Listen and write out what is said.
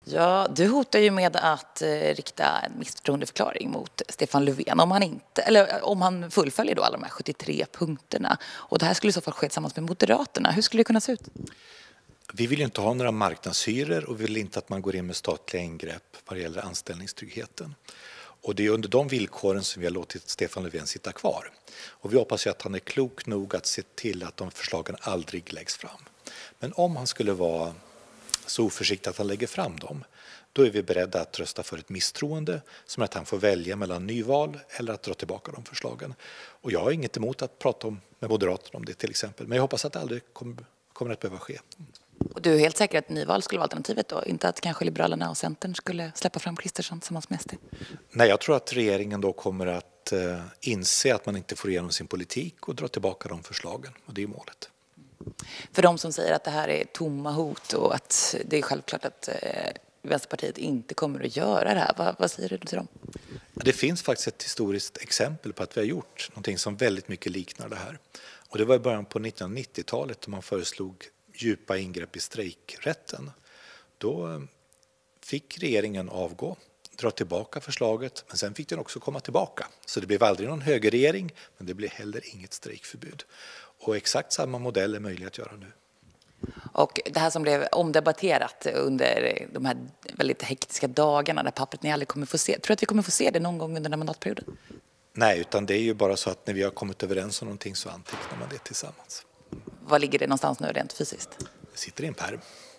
Ja, du hotar ju med att rikta en misstroendeförklaring mot Stefan Löfven om han fullföljer då alla de här 73 punkterna. Och det här skulle i så fall ske tillsammans med Moderaterna. Hur skulle det kunna se ut? Vi vill ju inte ha några marknadshyror och vi vill inte att man går in med statliga ingrepp vad det gäller anställningstryggheten. Och det är under de villkoren som vi har låtit Stefan Löfven sitta kvar. Och vi hoppas ju att han är klok nog att se till att de förslagen aldrig läggs fram. Men om han skulle vara så oförsiktig att han lägger fram dem, då är vi beredda att rösta för ett misstroende som att han får välja mellan nyval eller att dra tillbaka de förslagen. Och jag har inget emot att prata med Moderaterna om det till exempel, men jag hoppas att det aldrig kommer att behöva ske. Och du är helt säker att nyval skulle vara alternativet då? Inte att kanske Liberalerna och Centern skulle släppa fram Kristersson tillsammans med SD? Nej, jag tror att regeringen då kommer att inse att man inte får igenom sin politik och dra tillbaka de förslagen. Och det är målet. För de som säger att det här är tomma hot och att det är självklart att Vänsterpartiet inte kommer att göra det här. Vad säger du till dem? Det finns faktiskt ett historiskt exempel på att vi har gjort någonting som väldigt mycket liknar det här. Och det var i början på 1990-talet då man föreslog djupa ingrepp i strejkrätten. Då fick regeringen avgå, dra tillbaka förslaget, men sen fick den också komma tillbaka. Så det blev aldrig någon högerregering, men det blev heller inget strejkförbud. Och exakt samma modell är möjlig att göra nu. Och det här som blev omdebatterat under de här väldigt hektiska dagarna där pappret ni aldrig kommer få se. Tror du att vi kommer få se det någon gång under den här mandatperioden? Nej, utan det är ju bara så att när vi har kommit överens om någonting så antecknar man det tillsammans. Var ligger det någonstans nu rent fysiskt? Det sitter i en pärm.